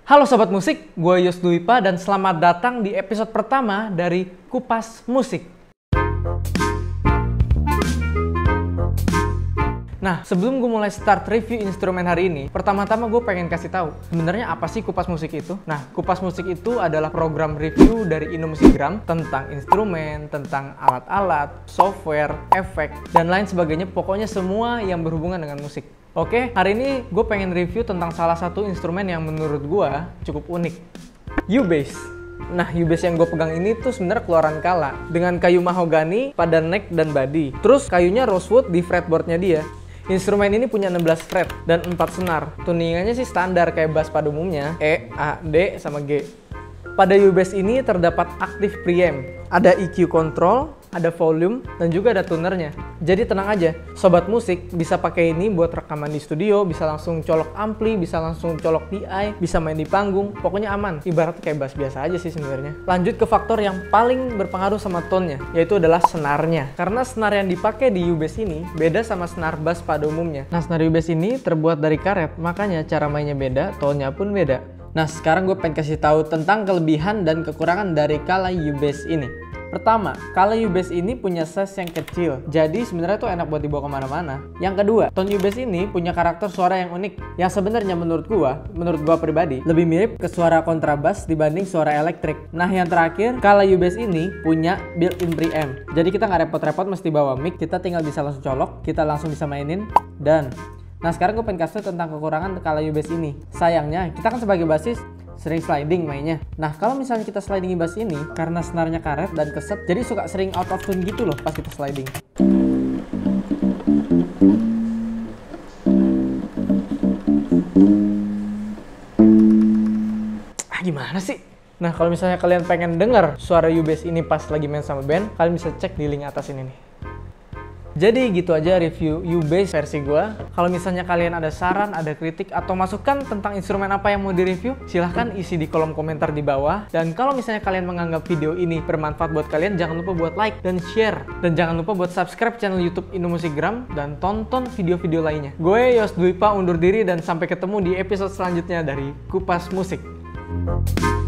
Halo Sobat Musik, gue Yos Dwipa dan selamat datang di episode pertama dari Kupas Musik. Nah, sebelum gue mulai start review instrumen hari ini, pertama-tama gue pengen kasih tahu sebenarnya apa sih Kupas Musik itu? Nah, Kupas Musik itu adalah program review dari Indomusikgram tentang instrumen, tentang alat-alat, software, efek, dan lain sebagainya. Pokoknya semua yang berhubungan dengan musik. Oke, hari ini gue pengen review tentang salah satu instrumen yang menurut gue cukup unik. U-Bass. Nah, U-Bass yang gue pegang ini tuh sebenarnya keluaran Kala dengan kayu mahogani pada neck dan body. Terus kayunya rosewood di fretboardnya dia. Instrumen ini punya 16 fret dan 4 senar. Tuningannya sih standar kayak bass pada umumnya, E, A, D, sama G. Pada U-Bass ini terdapat active preamp, ada EQ control, ada volume, dan juga ada tunernya. Jadi tenang aja, sobat musik bisa pakai ini buat rekaman di studio, bisa langsung colok ampli, bisa langsung colok DI, bisa main di panggung, pokoknya aman. Ibarat kayak bass biasa aja sih sebenarnya. Lanjut ke faktor yang paling berpengaruh sama tone-nya, yaitu adalah senarnya. Karena senar yang dipakai di U-Bass ini beda sama senar bass pada umumnya. Nah, senar U-Bass ini terbuat dari karet, makanya cara mainnya beda, tone-nya pun beda. Nah, sekarang gue pengen kasih tahu tentang kelebihan dan kekurangan dari Kala U-Bass ini. Pertama, Kala U-Bass ini punya size yang kecil, jadi sebenarnya tuh enak buat dibawa kemana-mana. Yang kedua, tone U-Bass ini punya karakter suara yang unik, yang sebenarnya menurut gua pribadi, lebih mirip ke suara kontrabas dibanding suara elektrik. Nah, yang terakhir, Kala U-Bass ini punya built-in preamp, jadi kita nggak repot-repot mesti bawa mic, kita tinggal bisa langsung colok, kita langsung bisa mainin, dan nah sekarang gue pengen kasih tentang kekurangan Kala U-Bass ini. Sayangnya, kita kan sebagai bassis sering sliding mainnya. Nah, kalau misalnya kita sliding bass ini, karena senarnya karet dan keset, jadi suka sering out of tune gitu loh pas kita sliding. Gimana sih? Nah, kalau misalnya kalian pengen dengar suara U-Bass ini pas lagi main sama band, kalian bisa cek di link atas ini nih. Jadi gitu aja review U-Bass versi gue. Kalau misalnya kalian ada saran, ada kritik, atau masukan tentang instrumen apa yang mau direview, silahkan isi di kolom komentar di bawah. Dan kalau misalnya kalian menganggap video ini bermanfaat buat kalian, jangan lupa buat like dan share. Dan jangan lupa buat subscribe channel YouTube Indomusikgram dan tonton video-video lainnya. Gue Yos Dwipa undur diri dan sampai ketemu di episode selanjutnya dari Kupas Musik.